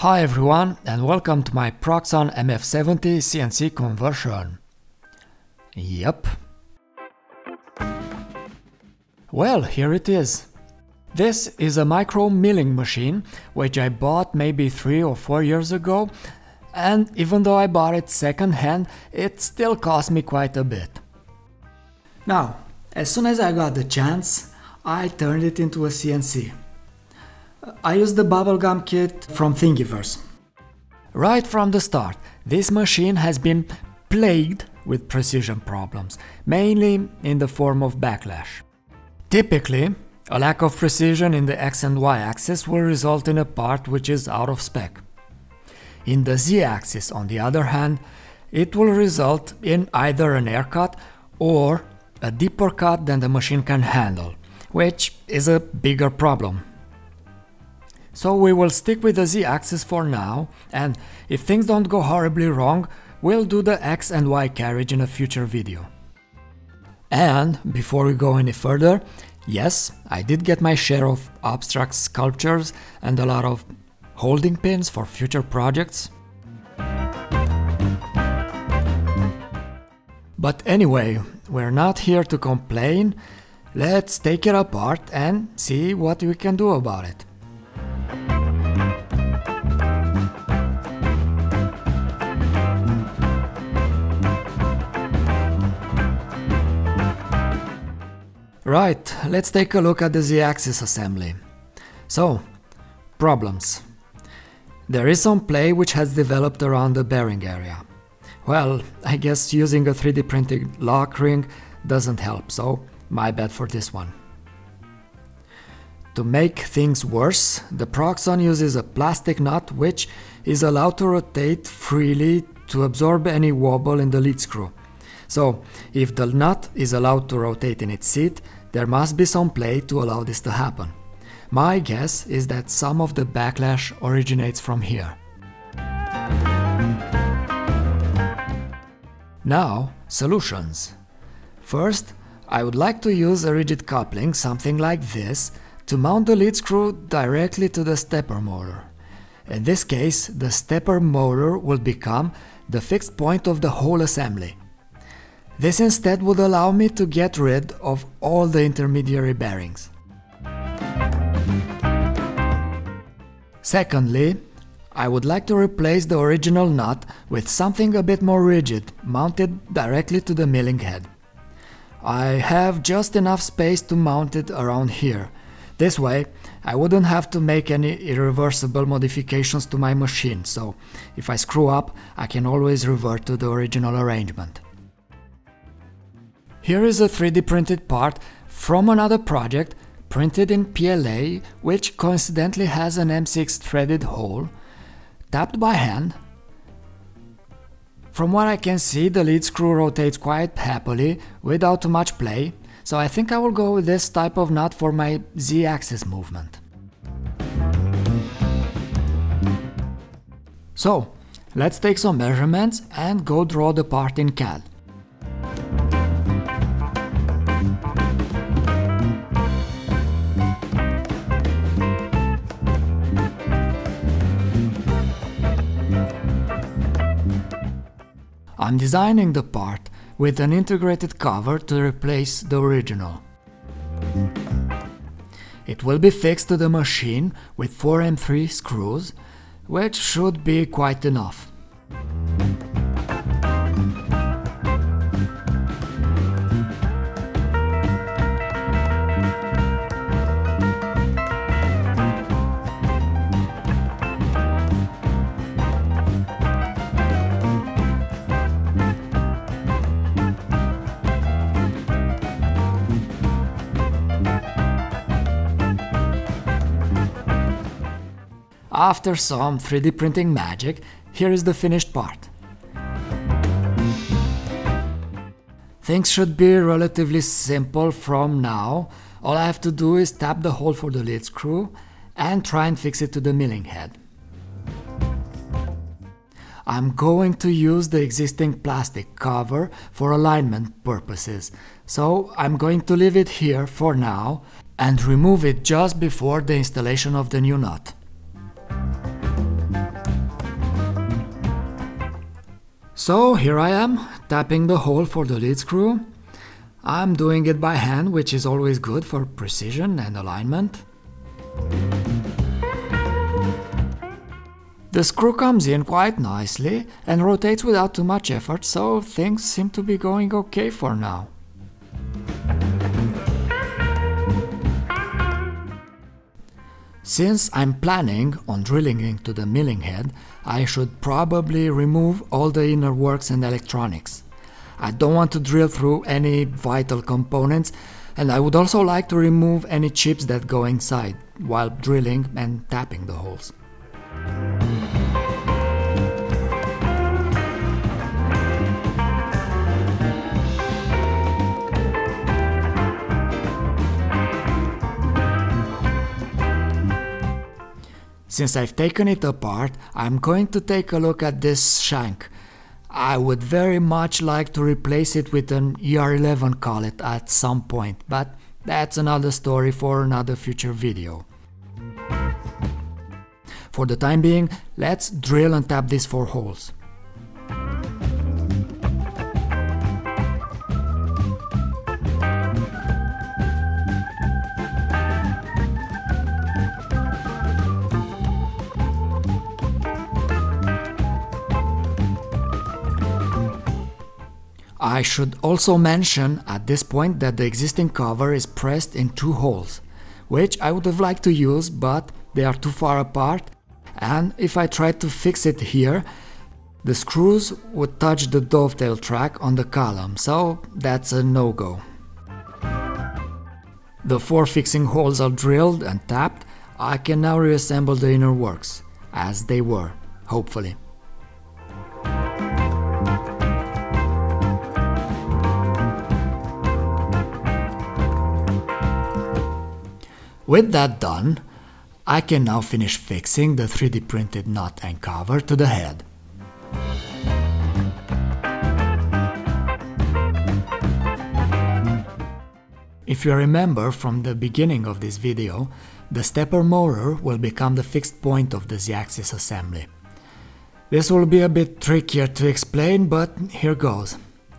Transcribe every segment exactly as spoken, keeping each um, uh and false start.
Hi everyone and welcome to my Proxxon M F seventy C N C conversion. Yep. Well, here it is. This is a micro milling machine which I bought maybe three or four years ago, and even though I bought it second hand, it still cost me quite a bit. Now, as soon as I got the chance, I turned it into a C N C. I used the bubblegum kit from Thingiverse. Right from the start, this machine has been plagued with precision problems, mainly in the form of backlash. Typically, a lack of precision in the X and Y axis will result in a part which is out of spec. In the Z axis, on the other hand, it will result in either an air cut or a deeper cut than the machine can handle, which is a bigger problem. So we will stick with the Z axis for now, and if things don't go horribly wrong, we'll do the X and Y carriage in a future video. And before we go any further, yes, I did get my share of abstract sculptures and a lot of holding pins for future projects. But anyway, we're not here to complain. Let's take it apart and see what we can do about it. Right, let's take a look at the Z-axis assembly. So, problems. There is some play which has developed around the bearing area. Well, I guess using a three D printed lock ring doesn't help, so my bad for this one. To make things worse, the Proxxon uses a plastic nut which is allowed to rotate freely to absorb any wobble in the lead screw. So, if the nut is allowed to rotate in its seat, there must be some play to allow this to happen. My guess is that some of the backlash originates from here. Now, solutions. First, I would like to use a rigid coupling, something like this, to mount the lead screw directly to the stepper motor. In this case, the stepper motor will become the fixed point of the whole assembly. This instead would allow me to get rid of all the intermediary bearings. Secondly, I would like to replace the original nut with something a bit more rigid, mounted directly to the milling head. I have just enough space to mount it around here. This way, I wouldn't have to make any irreversible modifications to my machine, so if I screw up, I can always revert to the original arrangement. Here is a three D printed part from another project, printed in P L A, which coincidentally has an M six threaded hole, tapped by hand. From what I can see, the lead screw rotates quite happily, without too much play, so I think I will go with this type of nut for my Z-axis movement. So, let's take some measurements and go draw the part in C A D. I'm designing the part with an integrated cover to replace the original. It will be fixed to the machine with four M three screws, which should be quite enough. After some three D printing magic, here is the finished part. Things should be relatively simple from now. All I have to do is tap the hole for the lead screw and try and fix it to the milling head. I'm going to use the existing plastic cover for alignment purposes, so I'm going to leave it here for now and remove it just before the installation of the new nut. So here I am, tapping the hole for the lead screw. I'm doing it by hand, which is always good for precision and alignment. The screw comes in quite nicely and rotates without too much effort, so things seem to be going okay for now. Since I'm planning on drilling into the milling head, I should probably remove all the inner works and electronics. I don't want to drill through any vital components, and I would also like to remove any chips that go inside while drilling and tapping the holes. Since I've taken it apart, I'm going to take a look at this shank. I would very much like to replace it with an E R eleven collet at some point, but that's another story for another future video. For the time being, let's drill and tap these four holes. I should also mention at this point that the existing cover is pressed in two holes, which I would have liked to use, but they are too far apart, and if I tried to fix it here, the screws would touch the dovetail track on the column, so that's a no-go. The four fixing holes are drilled and tapped. I can now reassemble the inner works, as they were, hopefully. With that done, I can now finish fixing the three D printed nut and cover to the head. If you remember from the beginning of this video, the stepper motor will become the fixed point of the Z-axis assembly. This will be a bit trickier to explain, but here goes.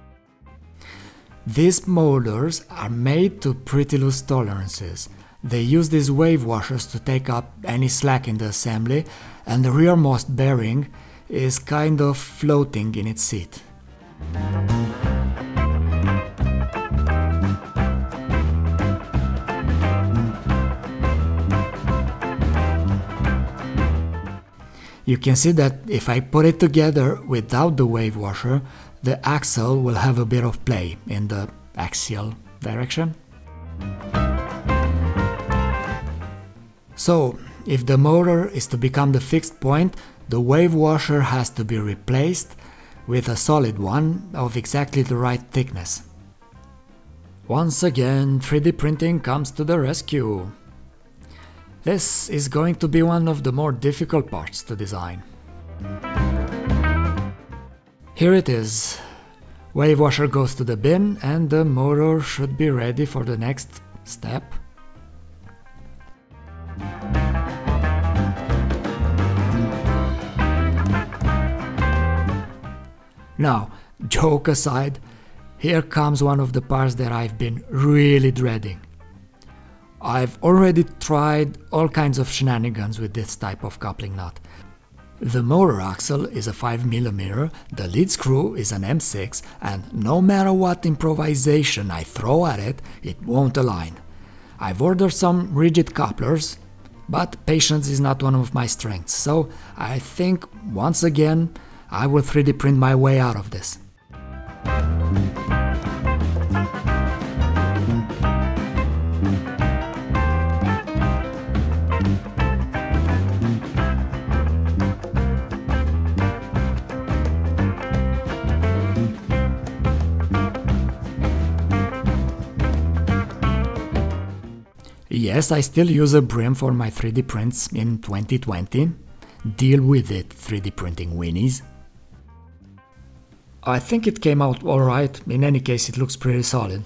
These motors are made to pretty loose tolerances. They use these wave washers to take up any slack in the assembly, and the rearmost bearing is kind of floating in its seat. You can see that if I put it together without the wave washer, the axle will have a bit of play in the axial direction. So, if the motor is to become the fixed point, the wave washer has to be replaced with a solid one of exactly the right thickness. Once again, three D printing comes to the rescue. This is going to be one of the more difficult parts to design. Here it is. Wave washer goes to the bin and the motor should be ready for the next step. Now, joke aside, here comes one of the parts that I've been really dreading. I've already tried all kinds of shenanigans with this type of coupling nut. The motor axle is a five millimeter, the lead screw is an M six, and no matter what improvisation I throw at it, it won't align. I've ordered some rigid couplers, but patience is not one of my strengths, so I think once again I will three D print my way out of this. Yes, I still use a brim for my three D prints in twenty twenty. Deal with it, three D printing weenies. I think it came out alright, in any case it looks pretty solid.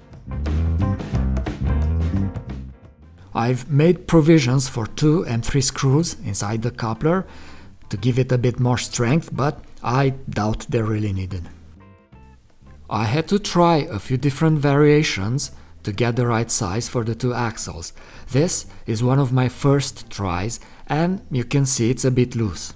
I've made provisions for two M three screws inside the coupler to give it a bit more strength, but I doubt they're really needed. I had to try a few different variations to get the right size for the two axles. This is one of my first tries, and you can see it's a bit loose.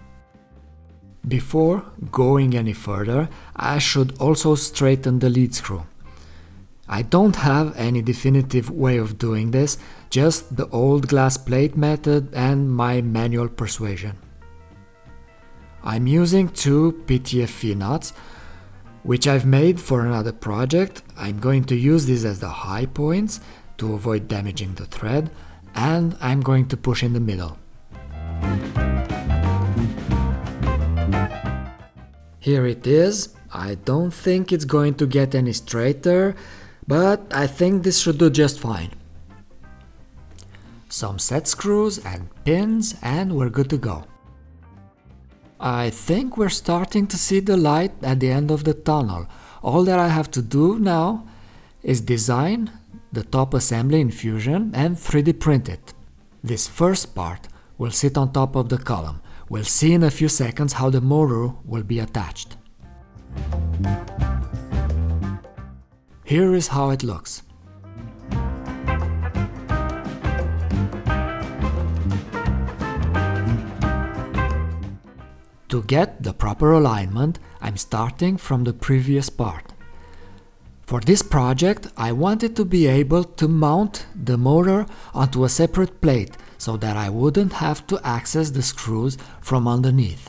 Before going any further, I should also straighten the lead screw. I don't have any definitive way of doing this, just the old glass plate method and my manual persuasion. I'm using two P T F E nuts, which I've made for another project. I'm going to use these as the high points to avoid damaging the thread, and I'm going to push in the middle. Here it is. I don't think it's going to get any straighter, but I think this should do just fine. Some set screws and pins, and we're good to go. I think we're starting to see the light at the end of the tunnel. All that I have to do now is design the top assembly in Fusion and three D print it. This first part will sit on top of the column. We'll see in a few seconds how the motor will be attached. Here is how it looks. To get the proper alignment, I'm starting from the previous part. For this project, I wanted to be able to mount the motor onto a separate plate so that I wouldn't have to access the screws from underneath.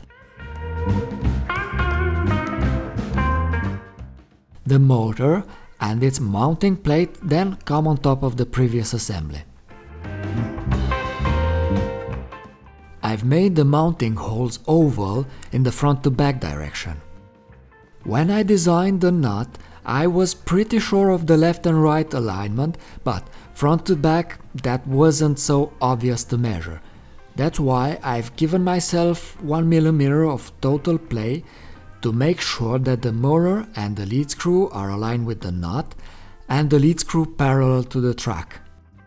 The motor and its mounting plate then come on top of the previous assembly. I've made the mounting holes oval in the front to back direction. When I designed the nut, I was pretty sure of the left and right alignment, but front to back, that wasn't so obvious to measure. That's why I've given myself one millimeter of total play to make sure that the motor and the lead screw are aligned with the nut and the lead screw parallel to the track.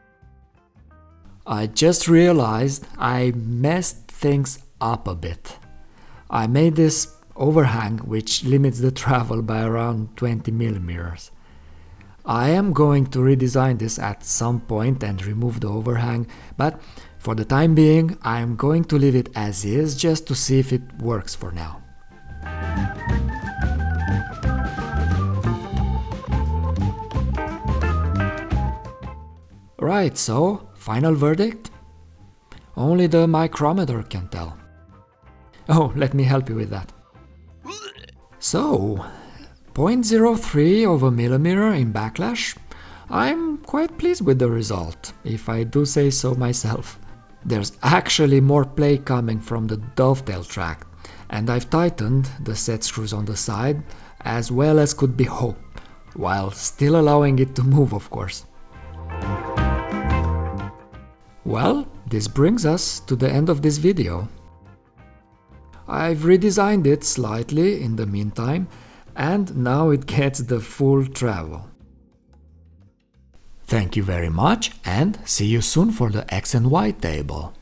I just realized I messed things up a bit. I made this overhang which limits the travel by around twenty millimeters. I am going to redesign this at some point and remove the overhang, but for the time being I am going to leave it as is just to see if it works for now. Right, so final verdict? Only the micrometer can tell. Oh, let me help you with that. So, zero point zero three of a millimeter in backlash. I'm quite pleased with the result, if I do say so myself. There's actually more play coming from the dovetail track, and I've tightened the set screws on the side as well as could be hoped, while still allowing it to move, of course. Well, this brings us to the end of this video. I've redesigned it slightly in the meantime, and now it gets the full travel. Thank you very much, and see you soon for the X and Y table.